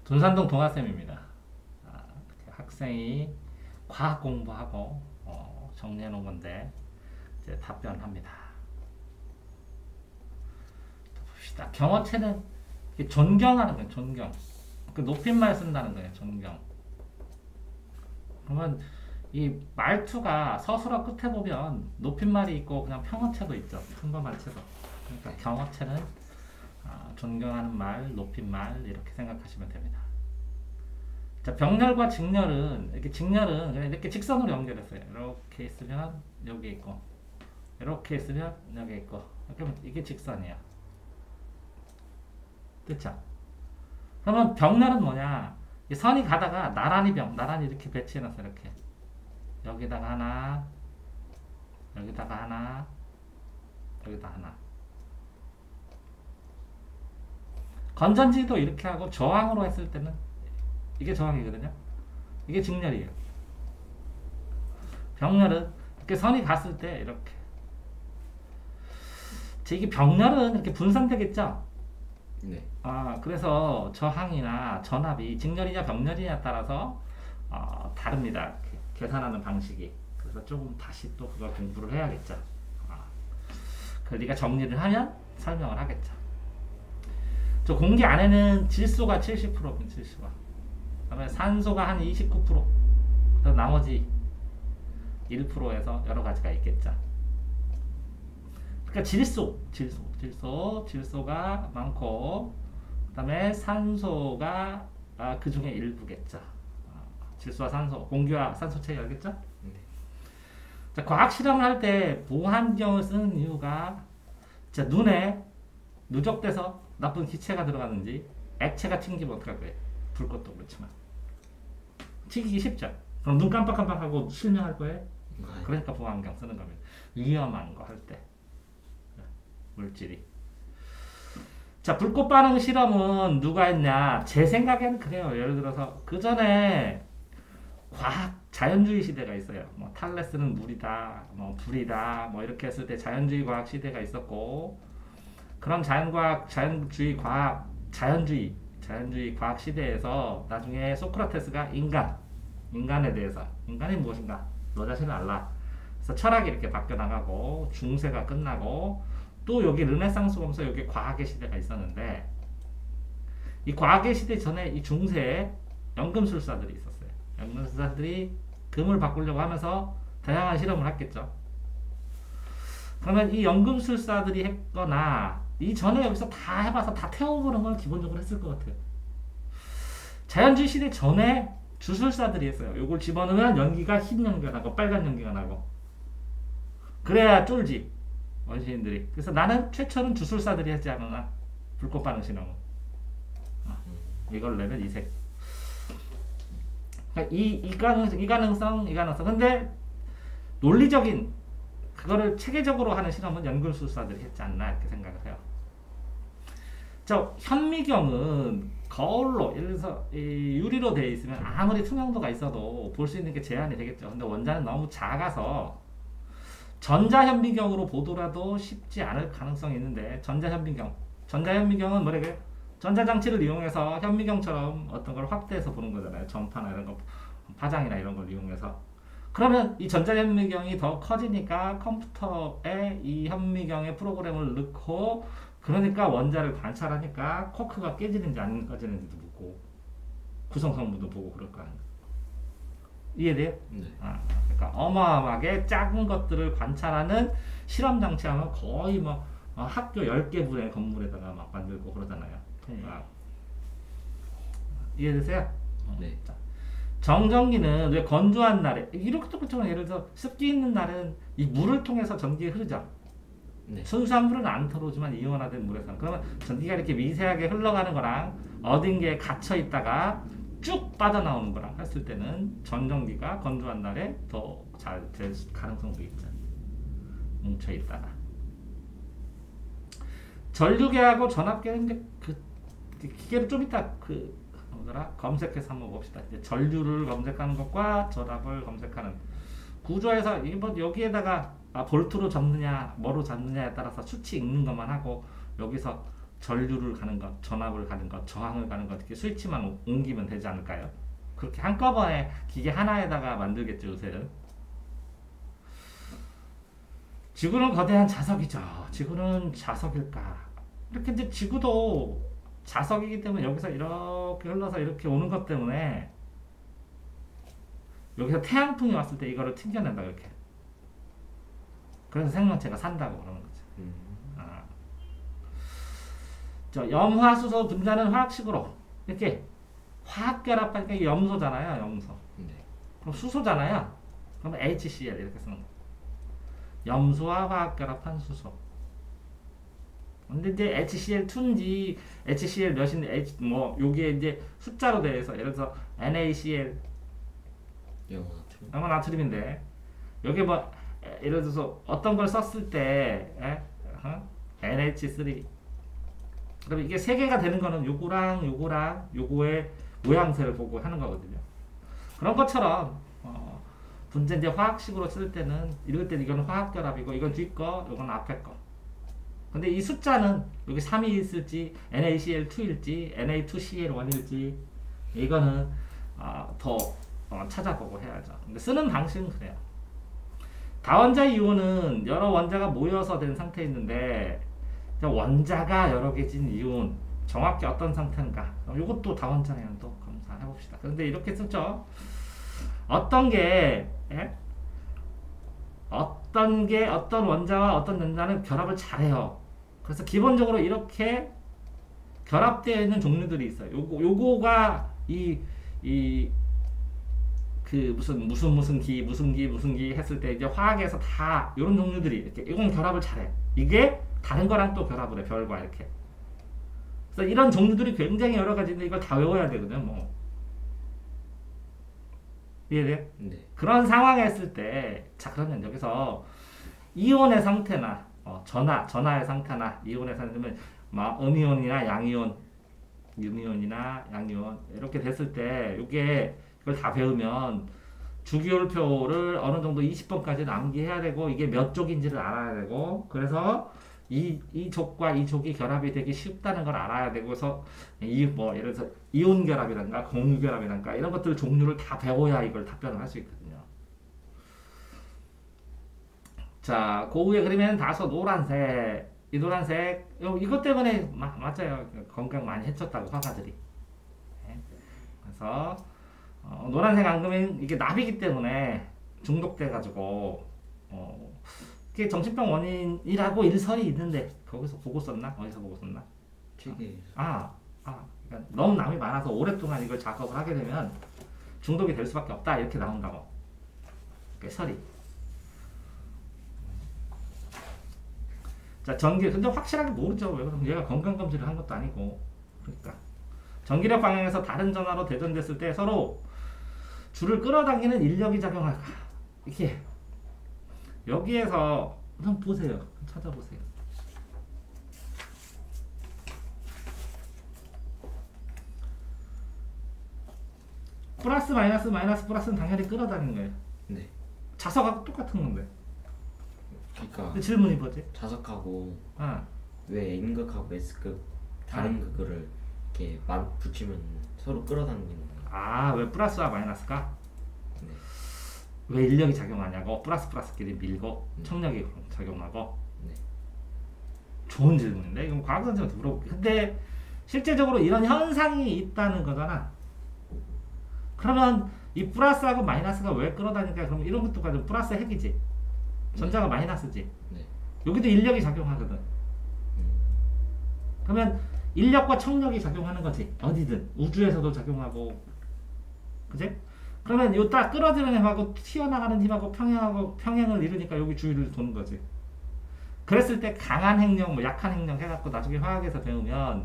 돈산동 동아쌤입니다. 학생이 과학 공부하고 정리해 놓은 건데 이제 답변합니다. 봅시다. 경어체는 존경하는 거예요. 존경. 그 높임말 쓴다는 거예요. 존경. 그러면 이 말투가 서술어 끝에 보면 높임말이 있고 그냥 평어체도 있죠. 평범한 체도. 그러니까 경어체는 존경하는 말, 높임말 이렇게 생각하시면 됩니다. 자, 병렬과 직렬은 직렬은 그냥 이렇게 직선으로 연결했어요. 이렇게 있으면 여기 있고 이렇게 있으면 여기 있고 그러면 이게 직선이야. 됐죠? 그러면 병렬은 뭐냐? 이 선이 가다가 나란히 이렇게 배치해놨어. 이렇게 여기다가 하나, 여기다가 하나, 여기다 하나. 건전지도 이렇게 하고 저항으로 했을 때는 이게 저항이거든요. 이게 직렬이에요. 병렬은 이렇게 선이 갔을 때 이렇게. 이게 병렬은 이렇게 분산되겠죠. 네. 그래서 저항이나 전압이 직렬이냐 병렬이냐에 따라서 다릅니다. 계산하는 방식이. 그래서 조금 다시 또 그걸 공부를 해야겠죠. 그걸 네가 정리를 하면 설명을 하겠죠. 저 공기 안에는 질소가 70%입니다. 질소가. 그다음에 산소가 한 29%. 그다음 나머지 1%에서 여러 가지가 있겠죠. 그러니까 질소가 많고, 그다음에 산소가 그 중에 일부겠죠. 질소와 산소, 공기와 산소 차이 알겠죠? 네. 자, 과학 실험을 할 때 보안경을 쓰는 이유가 자, 눈에 누적돼서 나쁜 기체가 들어가는지 액체가 튕기면 어떡할 거예요? 불꽃도 그렇지만 튀기기 쉽죠. 그럼 눈 깜빡깜빡하고 실명할 거예요? 그러니까 보안경 쓰는 겁니다. 위험한 거 할 때. 물질이. 자, 불꽃 반응 실험은 누가 했냐? 제 생각에는 그래요. 예를 들어서 그 전에 과학 자연주의 시대가 있어요. 뭐 탈레스는 물이다, 뭐 불이다, 뭐 이렇게 했을 때 자연주의 과학 시대가 있었고, 그런 자연주의 과학 시대에서 나중에 소크라테스가 인간에 대해서 인간이 무엇인가? 너 자신을 알라. 그래서 철학이 이렇게 바뀌어 나가고 중세가 끝나고 또 여기 르네상스 오면서 여기 과학의 시대가 있었는데 이 과학의 시대 전에 이 중세에 연금술사들이 있었어요. 연금술사들이 금을 바꾸려고 하면서 다양한 실험을 했겠죠. 그러면 이 연금술사들이 했거나 이 전에 여기서 다 해봐서 다 태워보는 걸 기본적으로 했을 것 같아요. 자연주의 시대 전에 주술사들이 했어요. 요걸 집어넣으면 연기가 흰 연기가 나고 빨간 연기가 나고 그래야 쫄지 원시인들이. 그래서 나는 최초는 주술사들이 하지 않았나 불꽃 반응 실험은. 이걸 내면 이색. 그러니까 이 가능성. 근데 논리적인 그거를 체계적으로 하는 실험은 연금술사들이 했지 않나 이렇게 생각을 해요. 저 현미경은 거울로 예를 들어서 유리로 되어 있으면 아무리 투명도가 있어도 볼 수 있는 게 제한이 되겠죠. 근데 원자는 너무 작아서 전자현미경으로 보더라도 쉽지 않을 가능성이 있는데 전자현미경은 뭐래게 전자장치를 이용해서 현미경처럼 어떤 걸 확대해서 보는 거잖아요. 전파나 이런 거, 파장이나 이런 걸 이용해서. 그러면 이 전자현미경이 더 커지니까 컴퓨터에 이 현미경의 프로그램을 넣고 그러니까 원자를 관찰하니까 쿼크가 깨지는지 안 깨지는지도 보고 구성성분도 보고 그럴 거 아니에요. 이해돼요? 네. 그러니까 어마어마하게 작은 것들을 관찰하는 실험 장치 하면 거의 뭐 학교 10개 분의 건물에다가 막 만들고 그러잖아요. 이해되세요? 네. 자, 정전기는 왜 건조한 날에 이렇게 똑같은 예를 들어 습기 있는 날은 이 물을 통해서 전기가 흐르죠. 네. 순수한 물은 안 들어오지만 이온화된 물에서 그러면 전기가 이렇게 미세하게 흘러가는 거랑 어딘가에 갇혀 있다가 쭉 빠져나오는 거랑 했을 때는 전전기가 건조한 날에 더 잘 될 가능성도 있죠. 뭉쳐 있다가 전류계하고 전압계는 이제 그 기계를 좀 이따 검색해서 한번 봅시다. 이제 전류를 검색하는 것과 전압을 검색하는 구조에서 뭐 여기에다가 볼트로 잡느냐 뭐로 잡느냐에 따라서 수치 읽는 것만 하고 여기서 전류를 가는 것, 전압을 가는 것, 저항을 가는 것 이렇게 스위치만 옮기면 되지 않을까요? 그렇게 한꺼번에 기계 하나에다가 만들겠죠 요새는. 지구는 거대한 자석이죠. 지구는 자석일까? 이렇게 이제 지구도 자석이기 때문에 여기서 이렇게 흘러서 이렇게 오는 것 때문에 여기서 태양풍이 왔을 때 이거를 튕겨낸다 이렇게. 그래서 생명체가 산다고 그러는 거죠. 아. 저 염화수소 분자는 화학식으로 이렇게 화학결합하니까 이게 염소잖아요. 염소. 네. 그럼 수소잖아요. 그럼 HCl 이렇게 쓰는 거예요. 염소와 화학결합한 수소. 근데 이제 HCl2인지 HCl 몇인지 뭐 요게 이제 숫자로 돼서 예를 들어서 NaCl 영화 나트륨인데 여기 뭐 예를 들어서 어떤 걸 썼을 때 NH3 그럼 이게 세 개가 되는 거는 요거랑 요거랑 요거의 모양새를 보고 하는 거거든요. 그런 것처럼 분자 이제 화학식으로 쓸 때는 이럴 때 이건 화학결합이고 이건 뒷거 이건 앞에 거. 근데 이 숫자는 여기 3이 있을지 NaCl2일지 Na2Cl1일지 이거는 더 찾아보고 해야죠. 근데 쓰는 방식은 그래요. 다원자 이온은 여러 원자가 모여서 된 상태에 있는데 원자가 여러 개진 이온 정확히 어떤 상태인가 이것도 다원자 이온도 검사해 봅시다. 그런데 이렇게 쓰죠. 어떤 원자와 어떤 원자는 결합을 잘해요. 그래서 기본적으로 이렇게 결합되어 있는 종류들이 있어요. 요거가 무슨 기 했을 때 이제 화학에서 다 이런 종류들이 이렇게 이건 결합을 잘해. 이게 다른 거랑 또 결합을 해. 별과 이렇게. 그래서 이런 종류들이 굉장히 여러 가지인데 이걸 다 외워야 되거든요. 뭐. 이해돼? 네. 그런 상황에 했을 때, 자 그러면 여기서 이온의 상태나 전하의 상태나 이온의 상태는 음이온이나 양이온, 음이온이나 양이온 이렇게 됐을 때 이게 이걸 다 배우면 주기율표를 어느 정도 20번까지 암기해야 되고 이게 몇 족인지를 알아야 되고 그래서 이 족과 이 족이 결합이 되기 쉽다는 걸 알아야 되고 그래서 예를 들어서 이온 결합이란가 공유 결합이란가 이런 것들 종류를 다 배워야 이걸 답변을 할 수 있거든요. 자, 그 위에 그리면 다소 노란색 이 노란색 이것 때문에 맞아요. 건강 많이 해쳤다고 화가들이. 그래서 노란색 앙금은 이게 납이기 때문에 중독돼 가지고 그게 정신병 원인이라고 일설이 있는데 거기서 보고 썼나? 어디서 보고 썼나? 책에 그러니까 너무 남이 많아서 오랫동안 이걸 작업을 하게 되면 중독이 될 수밖에 없다 이렇게 나온다고. 설이. 자, 근데 확실하게 모르죠. 왜 그러면 얘가 건강검진을 한 것도 아니고. 그러니까 전기력 방향에서 다른 전하로 대전됐을 때 서로 줄을 끌어당기는 인력이 작용할까? 이렇게 여기에서 한번 보세요. 찾아보세요. 플러스 마이너스 마이너스 플러스는 당연히 끌어당기는 거예요. 네. 자석하고 똑같은 건데. 그러니까 근데 질문이 뭐지? 자석하고 아, 왜 N극하고 S극 다른 극을 이렇게 붙이면 서로 끌어당기는 거예요? 왜 플러스와 마이너스가? 네. 왜 인력이 작용하냐고? 플러스끼리 밀고 청력이 작용하고. 네. 좋은 질문인데 이건 과학 선생님한테 물어볼게. 근데 실제적으로 이런 현상이 있다는 거잖아. 그러면 이 플러스하고 마이너스가 왜 끌어다니까? 그럼 이런 것도 가지고 플러스 핵이지. 전자가 마이너스지. 네. 여기도 인력이 작용하거든. 그러면 인력과 청력이 작용하는 거지. 어디든 우주에서도 작용하고, 그지? 그러면 요 딱 끌어들이는 힘하고 튀어나가는 힘하고 평행을 이루니까 여기 주위를 도는 거지. 그랬을 때 강한 행령, 약한 행령 해갖고 나중에 화학에서 배우면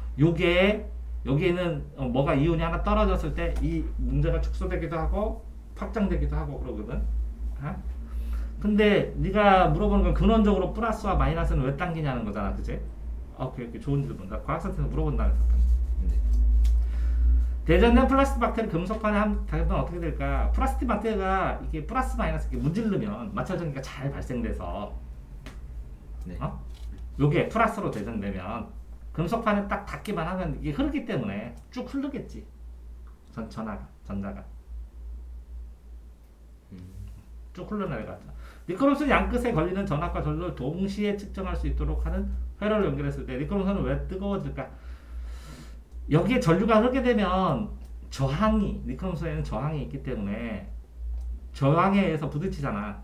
여기에는 뭐가 이온이 하나 떨어졌을 때 이 문제가 축소되기도 하고 확장되기도 하고 그러거든. 근데 네가 물어보는 건 근원적으로 플러스와 마이너스는 왜 당기냐는 거잖아, 그치? 오케이, 좋은 질문. 나 과학선생님한테 물어본다는 거. 네. 대전된 플라스틱 박테리 금속판에 하면 어떻게 될까? 플라스틱 박테리가 이게 플러스 마이너스 이렇게 문지르면 마찰 전기가 잘 발생돼서 네. 요게 플러스로 대전되면 금속판에 딱 닿기만 하면 이게 흐르기 때문에 쭉 흐르겠지. 전자가 쭉 흘러내려가죠. 니크롬슨 양끝에 걸리는 전압과 전류를 동시에 측정할 수 있도록 하는 회로를 연결했을 때 니크롬선은 왜 뜨거워질까? 여기에 전류가 흐르게 되면 니크롬선에는 저항이 있기 때문에 저항에 의해서 부딪히잖아.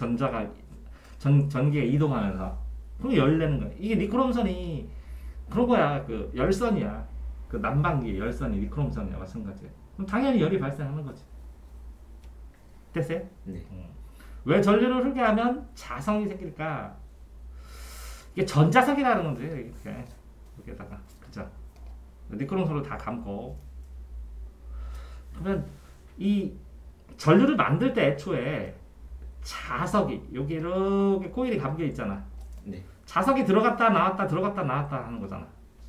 전기가 이동하면서. 그럼 열내는 거야. 이게 니크롬선이 그런 거야. 그 열선이야. 그 난방기 열선이 니크롬선이야. 마찬가지야. 그럼 당연히 열이 발생하는 거지. 됐어요? 네. 왜 전류를 흐르게 하면 자성이 생길까? 이게 전자석이라는 건데 이렇게 여기다가 그죠? 니크롬선으로 다 감고 그러면 이 전류를 만들 때 애초에 자석이 여기 이렇게 코일이 감겨 있잖아. 네. 자석이 들어갔다 나왔다 들어갔다 나왔다 하는 거잖아.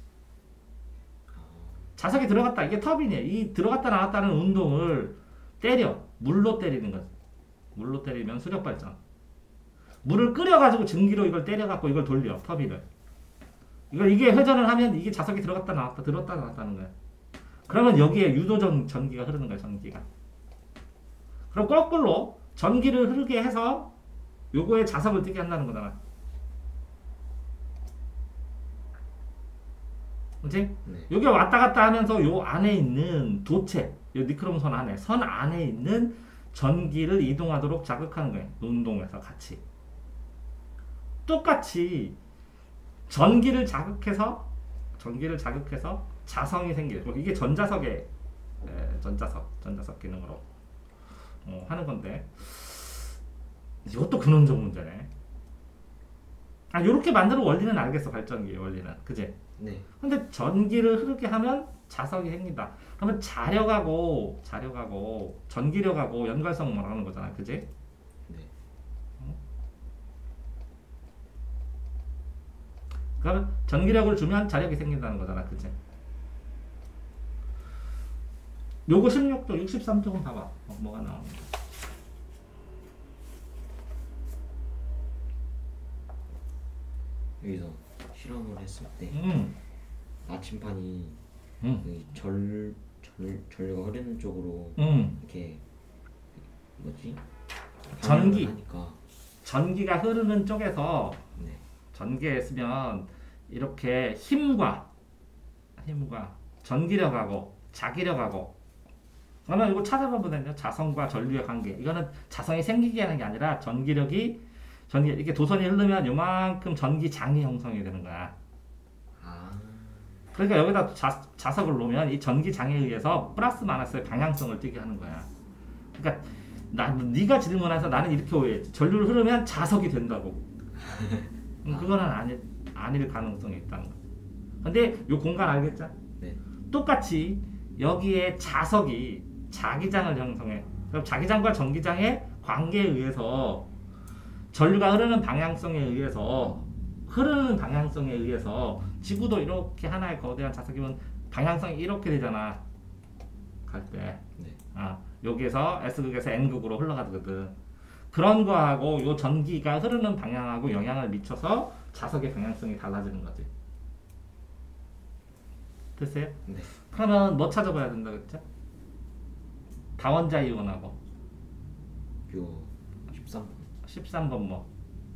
자석이 들어갔다 이게 터빈이야. 이 들어갔다 나왔다는 운동을 물로 때리는 거지. 물로 때리면 수력 발전. 물을 끓여가지고 증기로 이걸 때려갖고 이걸 돌려 터빈을. 이게 회전을 하면 이게 자석이 들어갔다 나왔다 들어갔다 나왔다 하는 거야. 그러면 여기에 유도적 전기가 흐르는 거야. 전기가. 그럼 거꾸로 전기를 흐르게 해서 요거에 자석을 뜨게 한다는 거잖아. 그렇지? 네. 여기 왔다 갔다 하면서 요 안에 있는 도체, 요 니크롬선 안에 선 안에 있는 전기를 이동하도록 자극하는 거예요. 운동에서 같이. 똑같이 전기를 자극해서 자성이 생기고 이게 전자석 기능으로 하는 건데 이것도 근원적 문제네. 요렇게 만드는 원리는 알겠어. 발전기의 원리는. 그지? 네. 근데 전기를 흐르게 하면 자석이 생긴다. 그러면 자력하고 전기력하고 연관성 말하는 거잖아. 그지? 네. 그러면 전기력을 주면 자력이 생긴다는 거잖아. 그지? 요거 16도, 63쪽은 봐봐. 뭐가 나오는지. 여기서 실험을 했을 때 나침판이 전류가 흐르는 쪽으로 이렇게 뭐지? 하니까 전기가 흐르는 쪽에서 네. 전기에 쓰면 이렇게 힘과 전기력하고 자기력하고 그러면 이거 찾아보면요. 자성과 전류의 관계. 이거는 자성이 생기게 하는 게 아니라 전기력이 이렇게 도선이 흐르면 요만큼 전기장이 형성이 되는 거야. 그러니까 여기다 자석을 놓으면 이 전기장에 의해서 플러스 마이너스의 방향성을 띠게 하는 거야. 그러니까 네가 질문해서 나는 이렇게 오해했지. 전류를 흐르면 자석이 된다고. 그거는 아닐 가능성이 있다는 거야. 근데 요 공간 알겠죠? 네. 똑같이 여기에 자석이 자기장을 형성해. 그럼 자기장과 전기장의 관계에 의해서 전류가 흐르는 방향성에 의해서 지구도 이렇게 하나의 거대한 자석이면 방향성이 이렇게 되잖아. 갈 때. 네. 여기에서 S극에서 N극으로 흘러가거든. 그런 거하고 요 전기가 흐르는 방향하고 영향을 미쳐서 자석의 방향성이 달라지는 거지. 됐어요? 네. 그러면 뭐 찾아봐야 된다 그랬죠? 다원자 이온하고 요 13번 뭐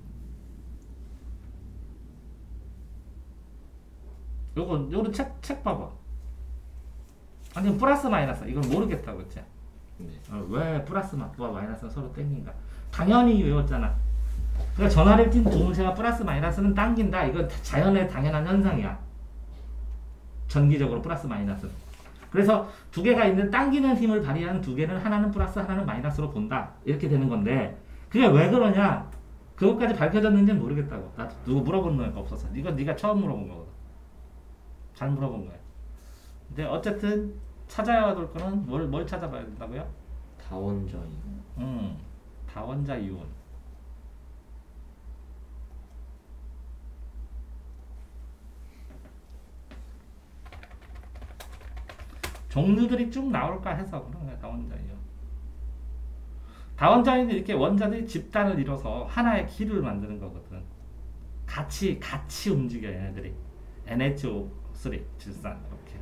요거 책 봐봐. 아니 플러스 마이너스 이건 모르겠다고 그랬지? 네. 왜 플러스와 마이너스는 서로 땡긴가? 당연히 외웠잖아. 그러니까 전하를 띈 동체가 플러스 마이너스는 당긴다. 이건 자연의 당연한 현상이야. 전기적으로 플러스 마이너스. 그래서 두 개가 있는 당기는 힘을 발휘한 두 개는 하나는 플러스 하나는 마이너스로 본다. 이렇게 되는 건데 그게 왜 그러냐? 그것까지 밝혀졌는지는 모르겠다고. 나도 누구 물어보는 거니까 없었어. 이건 네가 처음 물어본 거거든. 잘 물어본 거야. 근데 어쨌든 찾아야 될 거는 뭘 찾아봐야 된다고요? 다원자 이온. 다원자 이온. 종류들이 쭉 나올까 해서 그런 거야. 다원자 이온. 다원자 이온은 이렇게 원자들이 집단을 이뤄서 하나의 길을 만드는 거거든. 같이 움직여 얘네들이. NHO3 질산 이렇게.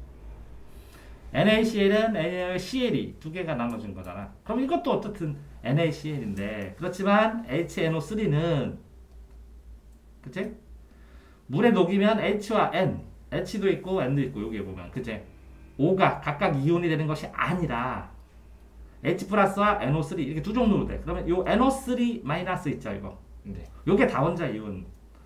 NaCl은 NaCl이 두 개가 나눠진 거잖아. 그럼 이것도 어쨌든 NaCl인데 그렇지만 HNO3는 그치? 물에 녹이면 H와 N, H도 있고 N도 있고 여기에 보면 그치? O가 각각 이온이 되는 것이 아니라 H 플러스와 NO3 이렇게 두 종류로 돼. 그러면 요 NO3 마이너스 있죠 이거. 네. 요게 다원자 이온이야.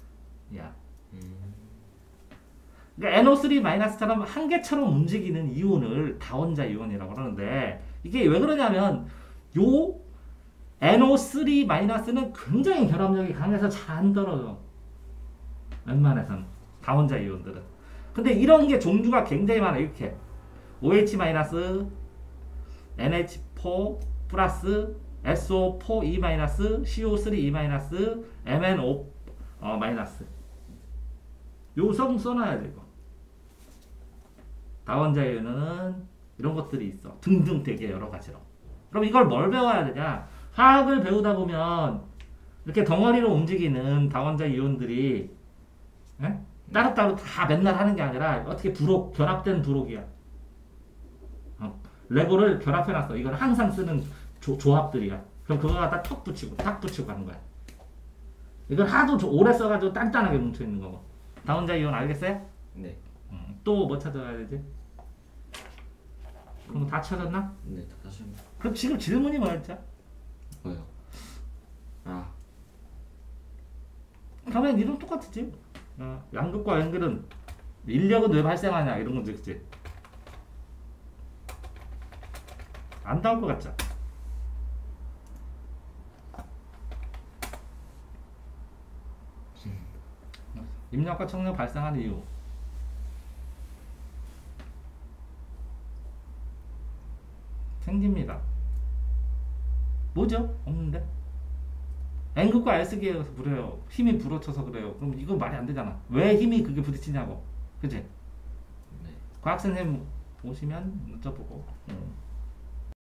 그러니까 NO3 마이너스처럼 한 개처럼 움직이는 이온을 다원자 이온이라고 하는데 이게 왜 그러냐면 요 NO3 마이너스는 굉장히 결합력이 강해서 잘 안 떨어져. 웬만해서는 다원자 이온들은. 근데 이런 게 종류가 굉장히 많아. 이렇게 OH 마이너스, NH4 플러스, SO4 E 마이너스, CO3 E 마이너스, MnO 마이너스. 요 성 써놔야 돼 이거. 다원자 이온은 이런 것들이 있어. 등등 되게 여러 가지로. 그럼 이걸 뭘 배워야 되냐? 화학을 배우다 보면 이렇게 덩어리로 움직이는 다원자 이온들이 예? 따로따로 다 맨날 하는 게 아니라 어떻게 부록, 결합된 부록이야. 레고를 결합해놨어. 이건 항상 쓰는 조합들이야. 그럼 그거 갖다 탁 붙이고 하는 거야. 이건 하도 오래 써가지고 단단하게 뭉쳐있는 거고. 다원자 이온 알겠어요? 네. 또 뭐 찾아야 되지? 그럼 다 찾았나? 네. 다시 한번. 그럼 지금 질문이 뭐였죠? 뭐요? 아. 그러면 이름 똑같지? 양극과 연결은 인력은 왜 발생하냐 이런 건지 그치? 안 나올 것 같죠? 입력과 청력 발생하는 이유 생깁니다. 뭐죠? 없는데? N극과 S기에서 그래요. 힘이 불어쳐서 그래요. 그럼 이건 말이 안 되잖아. 왜 힘이 그게 부딪히냐고. 그치? 네. 과학선생님 오시면 여쭤보고.